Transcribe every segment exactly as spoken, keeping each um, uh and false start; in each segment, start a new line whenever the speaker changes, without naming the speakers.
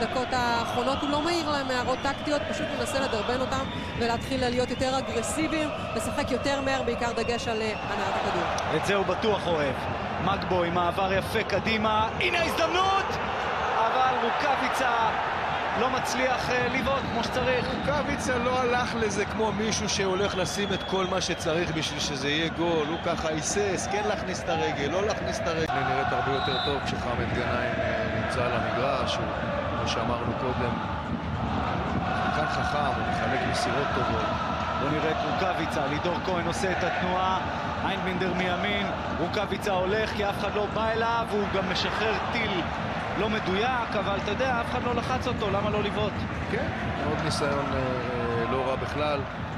בדקות האחרונות. הוא לא מהיר להם הערות טקטיות, פשוט מנסה לדרבן אותם ולהתחיל להיות יותר אגרסיביים, לשחק יותר מהר, בעיקר דגש על הנעת הכדור.
את זה הוא בטוח אוהב. מגבו עם מעבר יפה קדימה, הנה ההזדמנות! אבל רוקאביצה לא מצליח לבעוט כמו שצריך.
רוקאביצה לא הלך לזה כמו מישהו שהולך לשים את כל מה שצריך בשביל שזה יהיה גול. הוא ככה היסס, כן להכניס את הרגל, לא להכניס את הרגל. היא נראית הרבה יותר טוב כשחמד גנאים נמצא על המגרש. הוא, כמו שאמרנו קודם, כאן חכם, הוא מחלק מסירות טובות.
בוא נראה את רוקאביצה, לידור כהן עושה את התנועה, איינבינדר מימין, רוקאביצה הולך כי אף אחד לא בא אליו, והוא גם משחרר טיל לא מדויק, אבל אתה יודע, אף אחד לא לחץ אותו, למה לא לבעוט?
כן, עוד ניסיון אה, לא רע בכלל.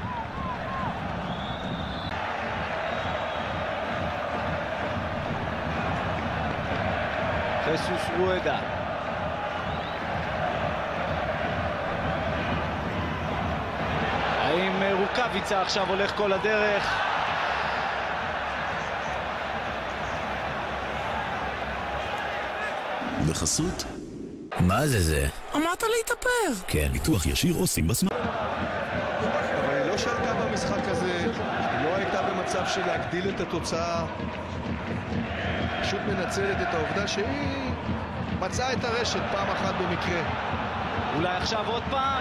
חסוס רואדה. האם רוקאביצה עכשיו הולך כל הדרך?
בחסות? מה זה זה? אמרת להתאפר. כן, ניתוח ישיר עושים בסמארט.
אבל היא לא שלטה במשחק הזה, היא לא הייתה במצב של להגדיל את התוצאה. פשוט מנצלת את העובדה שהיא מצאה את הרשת פעם אחת במקרה.
אולי עכשיו עוד פעם?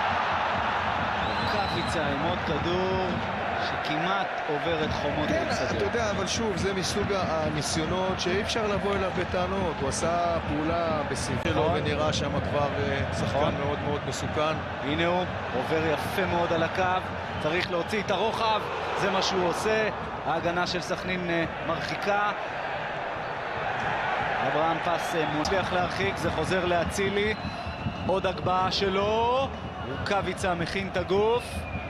רוקאביצה עם עוד כדור שכמעט עובר את חומות
כן,
האצטדיון.
אתה יודע, אבל שוב, זה מסוג הניסיונות שאי אפשר לבוא אליו בטענות. הוא עשה פעולה בסיבוב שלו ונראה שם כבר שחקן מאוד מאוד מסוכן.
הנה הוא עובר יפה מאוד על הקו, צריך להוציא את הרוחב, זה מה שהוא עושה. ההגנה של סכנין מרחיקה. אברהם פס מצליח להרחיק, זה חוזר להצילי. עוד הגבהה שלו, רוקאביצה מכין את הגוף.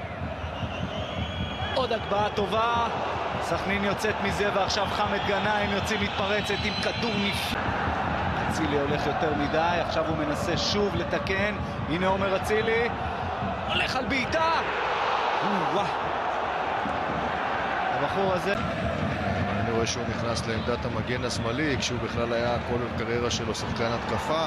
עוד הגבהה טובה, סכנין יוצאת מזה, ועכשיו חמד גנאים יוצא מתפרצת עם כדור נפלא. אצילי הולך יותר מדי, עכשיו הוא מנסה שוב לתקן. הנה עומר אצילי, הולך על בעיטה. וואו, הבחור הזה.
אני רואה שהוא נכנס לעמדת המגן השמאלי, כשהוא בכלל היה כל הקריירה שלו שחקן התקפה.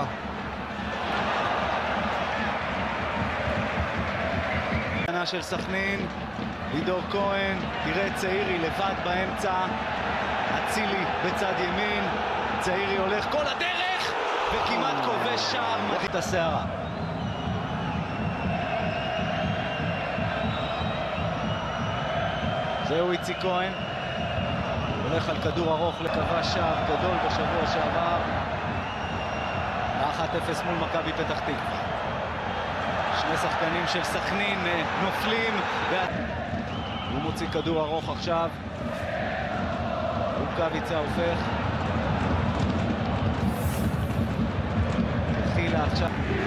הגנה של סכנין, לידור כהן, תראה את צעירי לבד באמצע, אצילי בצד ימין, צעירי הולך כל הדרך וכמעט כובש שער. מדהים את השערה. זהו איציק כהן, הולך על כדור ארוך, לכבש שער גדול בשבוע שעבר. אחת אפס מול מכבי פתח תקווה. שני שחקנים של סכנין נופלים, הוא מוציא כדור ארוך עכשיו. רוקאביצה הופך, התחילה עכשיו.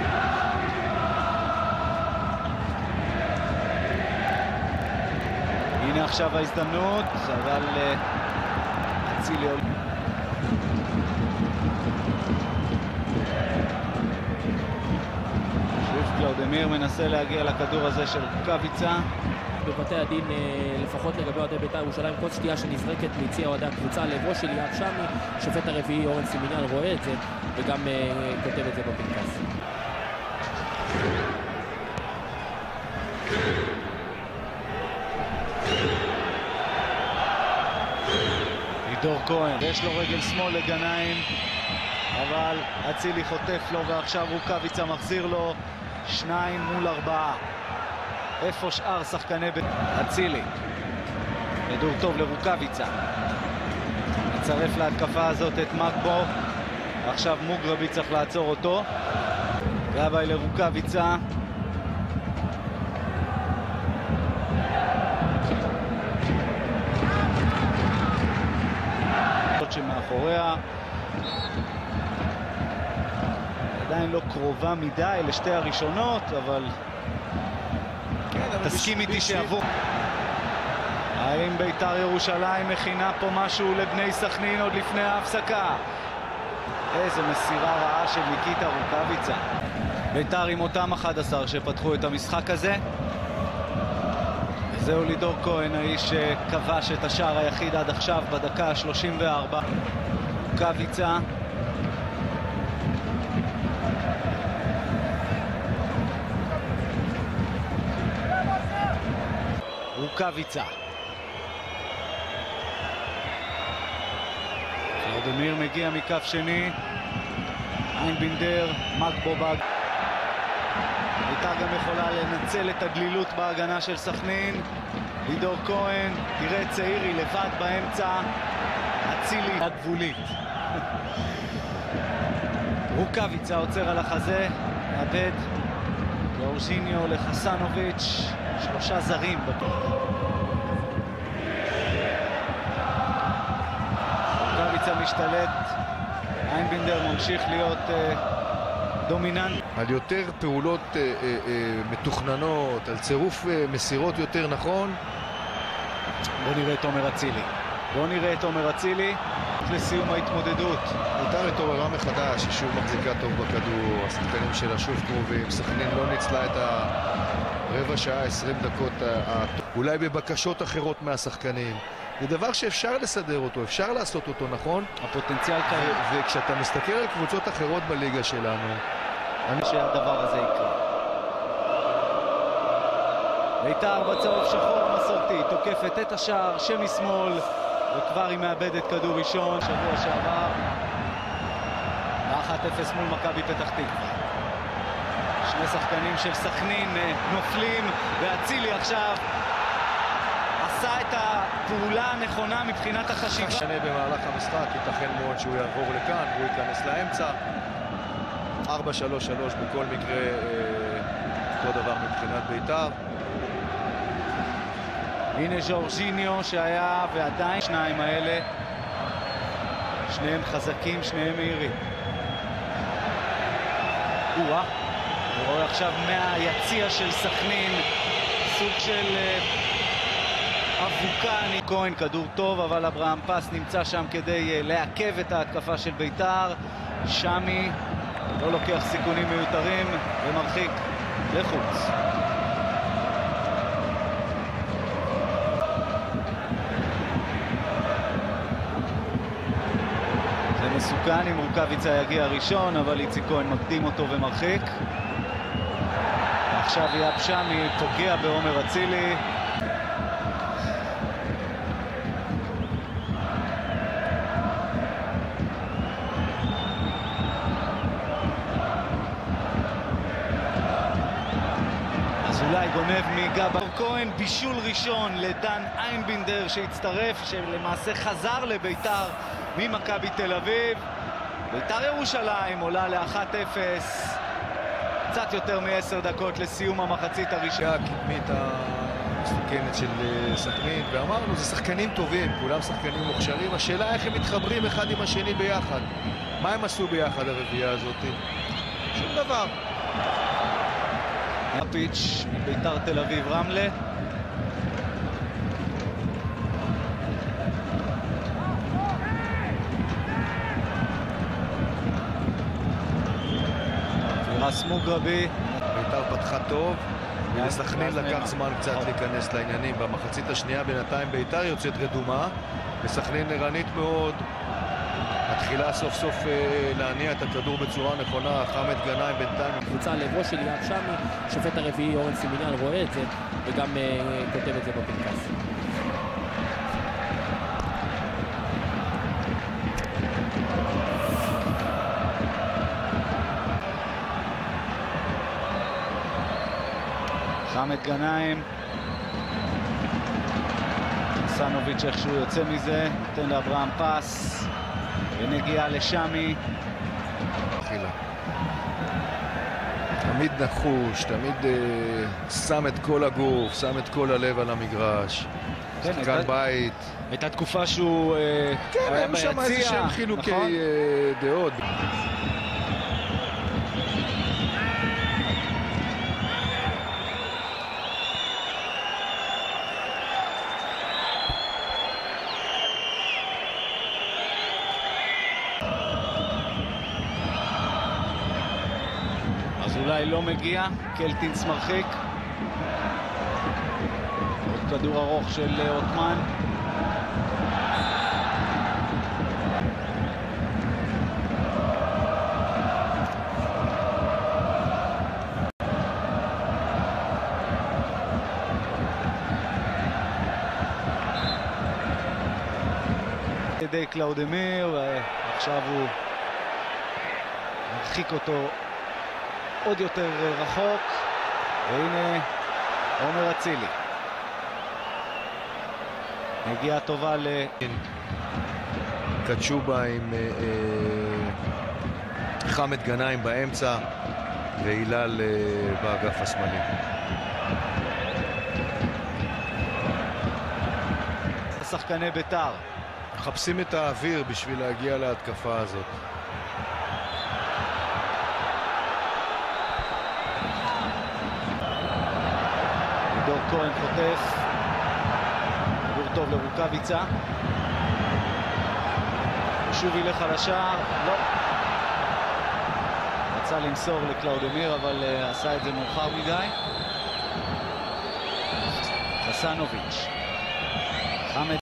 הנה עכשיו ההזדמנות, אבל אצילי עולה. קלאודמיר מנסה להגיע לכדור הזה של רוקאביצה.
בבתי הדין, לפחות לגבי אוהדי בית"ר ירושלים, כל שתייה שנזרקת מיציע אוהדי הקבוצה לעברו של ליאב שמי, שופט הרביעי אורן סימיניאן רואה את זה וגם uh, כותב את זה בפנקס.
לידור כהן, יש לו רגל שמאל לגנאים, אבל אצילי חוטף לו, ועכשיו רוקאביצה מחזיר לו. שניים מול ארבעה. איפה שאר שחקני בית? אצילי. כדור טוב לרוקאביצה. מצרף להתקפה הזאת את מגבו. עכשיו מוגרבי צריך לעצור אותו. גבאי לרוקאביצה. שמאחוריה. עדיין לא קרובה מדי לשתי הראשונות, אבל תסכים איתי שיעבור. האם בית"ר ירושלים מכינה פה משהו לבני סכנין עוד לפני ההפסקה? איזה מסירה רעה של ניקיטה רוקאביצה. בית"ר עם אותם אחד עשר שפתחו את המשחק הזה. זהו לידור כהן, האיש שכבש את השער היחיד עד עכשיו בדקה ה-שלושים וארבע. רוקאביצה. רוקאביצה. קלאודמיר מגיע מכף שני, איינבינדר, מגבובג. בית"ר גם יכולה לנצל את הדלילות בהגנה של סכנין. לידור כהן, תראה את צעירי לבד באמצע, אצילי הגבולית. רוקאביצה עוצר על החזה, מאבד. ג'ורג'יניו לחסנוביץ', שלושה זרים בטוח. רוקאביצה משתלט, איינבינדר ממשיך להיות אה, דומיננט.
על יותר פעולות אה, אה, אה, מתוכננות, על צירוף אה, מסירות יותר נכון.
בוא נראה את עומר אצילי. בוא נראה את עומר אצילי לסיום ההתמודדות.
בית"ר התעוררה מחדש, היא שוב מחזיקה טוב בכדור, השחקנים שלה שוב קרובים, סכנין לא ניצלה את הרבע שעה, עשרים דקות, אולי בבקשות אחרות מהשחקנים. זה דבר שאפשר לסדר אותו, אפשר לעשות אותו, נכון?
הפוטנציאל קיים.
וכשאתה מסתכל על קבוצות אחרות בליגה שלנו,
אני שהדבר הזה יקרה. בית"ר בצהוב שחור מסורתי, תוקפת את השער שמשמאל, וכבר היא מאבדת כדור ראשון, שבוע שעבר. אחת אפס מול מכבי פתח תקווה. שני שחקנים של סכנין נופלים, ואצילי עכשיו עשה את הפעולה הנכונה מבחינת החשיבה.
שנה במהלך המשחק, ייתכן מאוד שהוא יעבור לכאן, הוא ייכנס לאמצע. ארבע שלוש שלוש בכל מקרה, אותו דבר מבחינת בית"ר.
הנה ז'ורג'יניו שהיה ועדיין שניים האלה, שניהם חזקים, שניהם מהירים. וואה, הוא רואה עכשיו מהיציע של סכנין סוג של אבוקה. כהן כדור טוב, אבל אברהם פס נמצא שם כדי לעכב את ההתקפה של בית"ר. שמי לא לוקח סיכונים מיותרים ומרחיק לחוץ. מסוכן אם רוקאביצה יגיע ראשון, אבל איציק כהן מקדים אותו ומרחיק. עכשיו יאב שמי פוגע בעומר אצילי. אז אולי גונב מגבה. כהן בישול ראשון לדן איינבינדר שהצטרף, שלמעשה חזר לבית"ר ממכבי תל אביב. בית"ר ירושלים עולה ל-אחת אפס. קצת יותר מ-עשר דקות לסיום המחצית הראשונה.
הקדמית המסוכנת של סכנין, ואמרנו, זה שחקנים טובים, כולם שחקנים מוכשרים. השאלה איך הם מתחברים אחד עם השני ביחד. מה הם עשו ביחד הרביעייה הזאת? שום דבר.
הפיץ' מבית"ר תל אביב רמלה. סמוג רבי.
בית"ר פתחה טוב, ולסכנין לקח זמן קצת להיכנס לעניינים. במחצית השנייה בינתיים בית"ר יוצאת רדומה, וסכנין ערנית מאוד, מתחילה סוף סוף להניע את הכדור בצורה נכונה. חמד גנאים בינתיים.
קבוצה לעברו של יאב שמי, שופט הרביעי אורן סימיניאן רואה את זה, וגם uh, כותב את זה בפנקס.
חמד גנאים, סנוביץ' איכשהו יוצא מזה, נותן לאברהם פס, ונגיע לשמי.
תמיד נחוש, תמיד uh, שם את כל הגוף, שם את כל הלב על המגרש.
כן,
שחקן
הייתה,
בית.
הייתה תקופה שהוא
כן,
היה ביציע,
שם איזה שהם חילוקי
נכון?
uh, דעות.
אולי לא מגיע, קלטינס מרחיק. עוד כדור ארוך של אוטמן. ידי קלאודמיר, ועכשיו הוא מרחיק אותו עוד יותר רחוק, והנה עומר אצילי. נגיעה טובה ל...
קצ'ובה עם אה, אה, חמד גנאים באמצע והילל אה, באגף השמאלי.
שחקני בית"ר
מחפשים את האוויר בשביל להגיע להתקפה הזאת.
לידור כהן חוטף, כדור טוב לרוקאביצה, שוב ילך על השער, לא. רצה למסור לקלאודמיר, אבל uh, עשה את זה מאוחר מדי. חסנוביץ', חמד